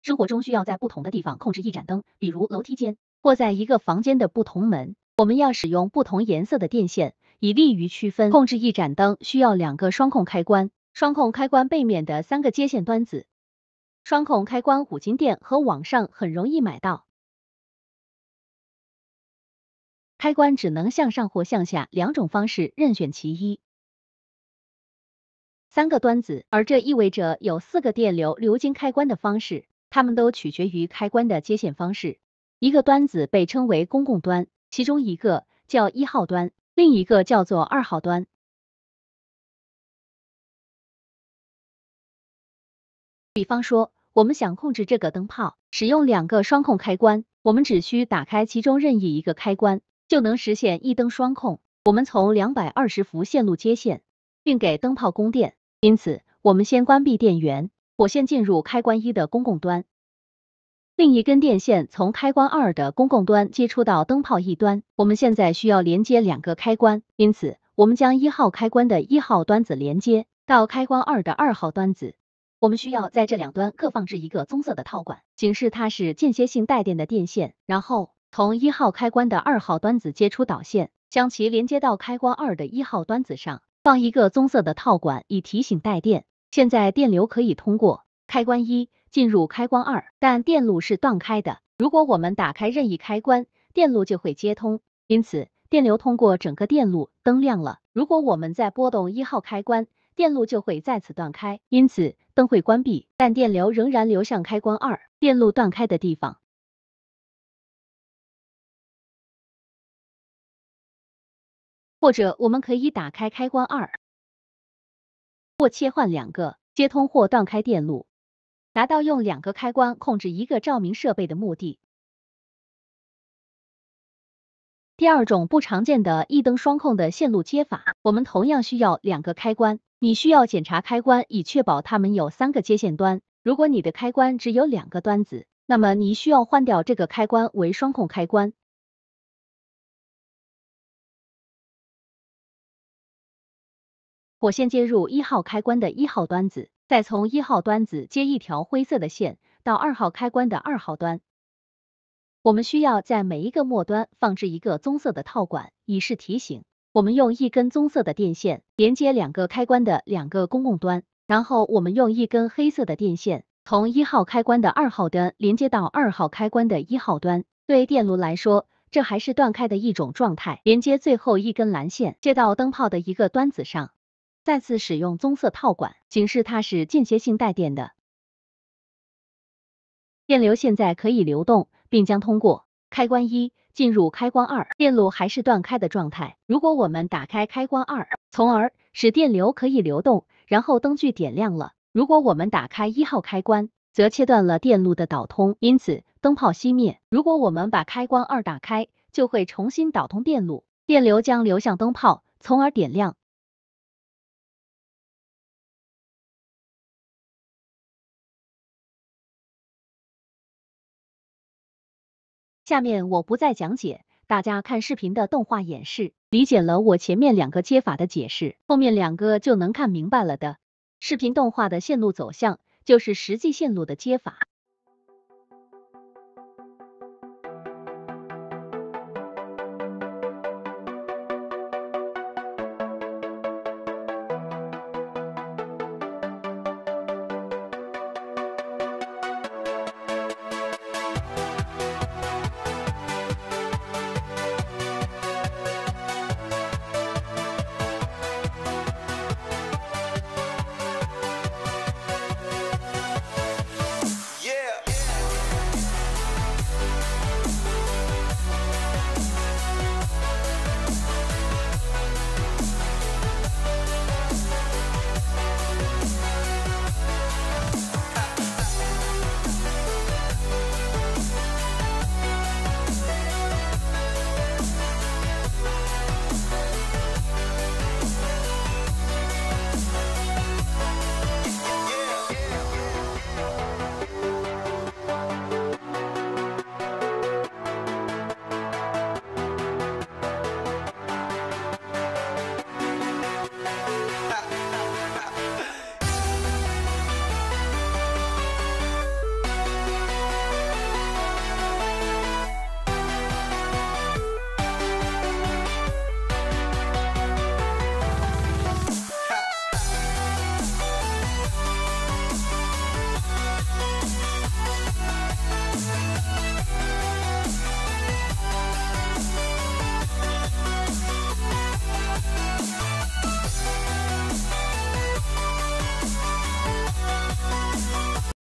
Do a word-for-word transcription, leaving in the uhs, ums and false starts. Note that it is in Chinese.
生活中需要在不同的地方控制一盏灯，比如楼梯间或在一个房间的不同门，我们要使用不同颜色的电线，以利于区分。控制一盏灯需要两个双控开关，双控开关背面的三个接线端子。双控开关五金店和网上很容易买到。开关只能向上或向下两种方式，任选其一。三个端子，而这意味着有四个电流流经开关的方式，它们都取决于开关的接线方式。一个端子被称为公共端，其中一个叫一号端，另一个叫做二号端。比方说，我们想控制这个灯泡，使用两个双控开关，我们只需打开其中任意一个开关，就能实现一灯双控。我们从两百二十伏线路接线，并给灯泡供电。因此，我们先关闭电源，火线进入开关一的公共端，另一根电线从开关二的公共端接触到灯泡一端。我们现在需要连接两个开关，因此我们将一号开关的一号端子连接到开关二的二号端子。我们需要在这两端各放置一个棕色的套管，警示它是间歇性带电的电线，然后从一号开关的二号端子接出导线，将其连接到开关二的一号端子上，放一个棕色的套管以提醒带电。现在电流可以通过开关一进入开关二，但电路是断开的。如果我们打开任意开关，电路就会接通，因此电流通过整个电路，灯亮了。如果我们再拨动一号开关，电路就会再次断开，因此灯会关闭，但电流仍然流向开关二，电路断开的地方。或者我们可以打开开关二，或切换两个接通或断开电路，达到用两个开关控制一个照明设备的目的。第二种不常见的一灯双控的线路接法，我们同样需要两个开关。你需要检查开关，以确保它们有三个接线端。如果你的开关只有两个端子，那么你需要换掉这个开关为双控开关。火线接入一号开关的一号端子，再从一号端子接一条灰色的线到二号开关的二号端。我们需要在每一个末端放置一个棕色的套管，以示提醒。我们用一根棕色的电线连接两个开关的两个公共端，然后我们用一根黑色的电线从一号开关的二号端连接到二号开关的一号端。对电路来说，这还是断开的一种状态。连接最后一根蓝线接到灯泡的一个端子上，再次使用棕色套管，警示它是间歇性带电的。电流现在可以流动，并将通过开关一进入开关二，电路还是断开的状态。如果我们打开开关二，从而使电流可以流动，然后灯具点亮了。如果我们打开一号开关，则切断了电路的导通，因此灯泡熄灭。如果我们把开关二打开，就会重新导通电路，电流将流向灯泡，从而点亮。下面我不再讲解，大家看视频的动画演示，理解了我前面两个接法的解释，后面两个就能看明白了的。视频动画的线路走向就是实际线路的接法。